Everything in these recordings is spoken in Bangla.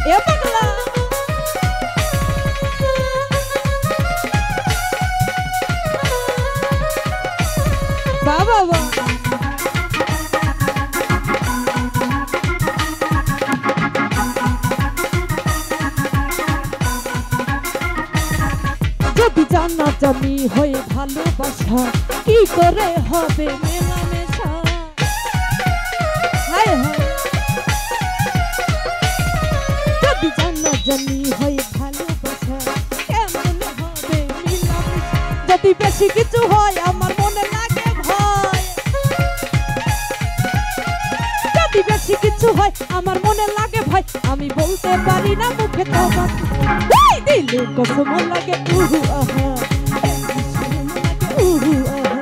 এ পাগলা বাবা যদি জানাজানি হয়ে ভালোবাসা কি করে হবে মেলামেশা হায় হায় যদি জানাজানি হয়ে ভালোবাসা কেমন হবে মেলামেশা যদি বেশি কিছু হয় আমার মনে লাগে ভয় যদি বেশি কিছু হয় আমার মনে লাগে ভয় আমি বলতে পারি না মুখে তবা দিলে কসম লাগে উহু আহা উহু আহা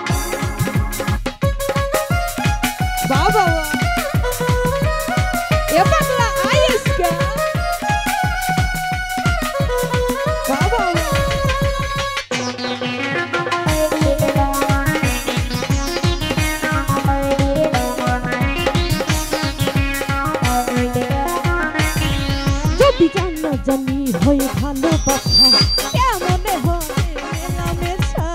বাবা এ পাগলা আইসকা বাবা যদি জানাজানি হয়ে ভালোবাসা কেমন হবে মেলামেশা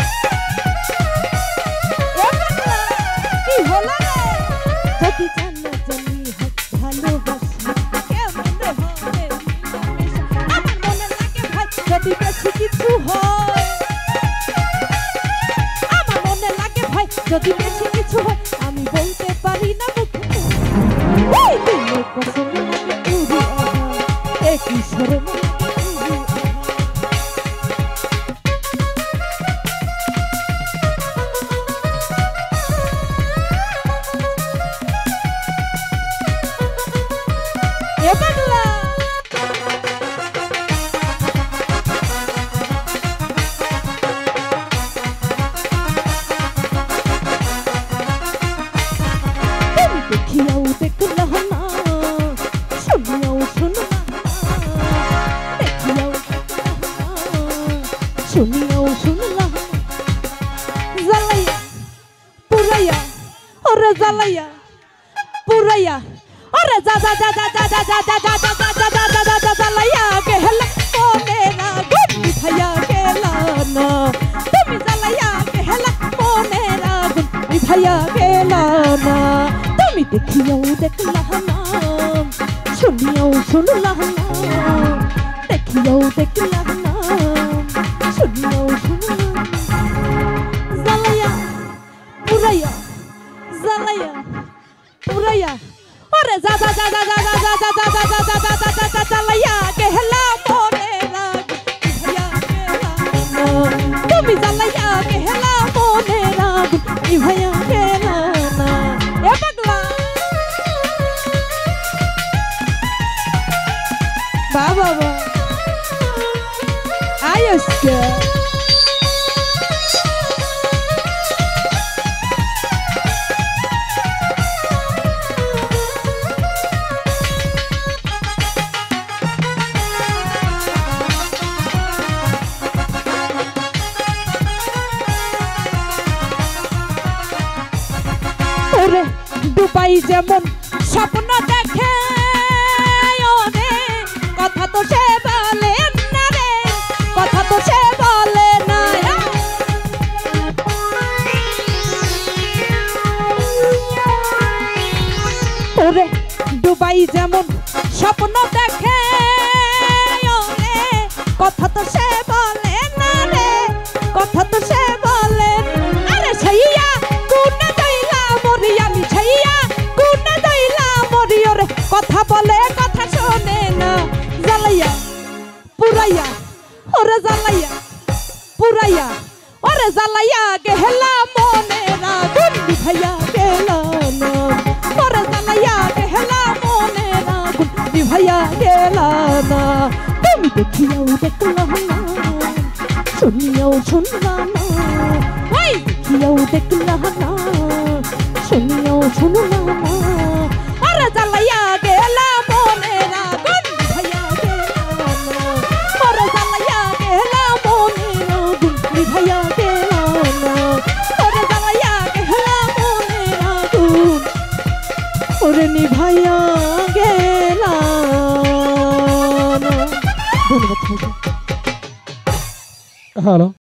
কি হলো রে যদি জানাজানি হয় ভালোবাসা কেমন হবে মেলামেশা আমার মনে লাগে ভাই যদি বেশি কিছু হয় আমার মনে লাগে ভাই যদি বেশি কিছু হয় আমি বলতে পারি না মুখে ওই দিলে কসম লাগে উহু আহা একই স্বরে এ পাগলা তুমি দেখিয়াও দেখলা না শুনিয়াও শুনলা দেখিয়াও শুনিয়াও শুনলা জ্বালাইয়া পুরাইয়া ওরে জ্বালাইয়া পুরাইয়া ওরে যা যা যা যা যা যা যা যা যা যা যা যা যা যা যা জ্বালাইয়া গেলা মনে না গুণ ভাইয়া গেলা না তুমি জ্বালাইয়া গেলা মনে না গুণ ভাইয়া গেলা না তুমি দেখিয়াও দেখলা না শুনিয়াও শুনলা না দেখিয়াও দেখলা না শুনিয়াও শুনলা জ্বালাইয়া পুরাইয়া জ্বালাইয়া পুরাইয়া ওরে যা যা যা যা যা যা যা যা যা যা যা যা যা যা যা জ্বালাইয়া গেলা মনে রাগ ভাইয়া গেলা তুমি জ্বালাইয়া গেলা মনে রাগ ভাইয়া গেলা না এ পাগলা বাবা আইসকে ওরে দুবাই যেমন স্বপ্ন দেখে কথা তো সে বলে না রে কথা তো সে বলে না ওরে দুবাই যেমন স্বপ্ন দেখে কথা তো সে বলে না রে কথা তো সে বলে আরে ছাইয়া কোন দইলা মরি আমি ছাইয়া কোন দইলা মরি ওরে কথা বলে কথা শোনে না জ্বালাইয়া পুরাইয়া ওরে জ্বালাইয়া পুরাইয়া ওরে জ্বালাইয়া গেলা মনে না গুণ ভাইয়া গেলা না ওরে জ্বালাইয়া গেলা মনে না গুণ ভাইয়া গেলা না তুমি দেখিয়াও দেখলা না শুনিয়াও শুনলা না ওই দেখিয়াও দেখলা না শুনিয়াও শুনলা না ওরে জ্বালাইয়া গেলা মনে না গুণ ভাইয়া গেলা না ওরে জ্বালাইয়া গেলা মনে না গুণ ভাইয়া গেলা না ওরে জ্বালাইয়া গেলা মনে না গুণ ওরে নিভাইয়া গেলা ধন্যবাদ। হ্যালো।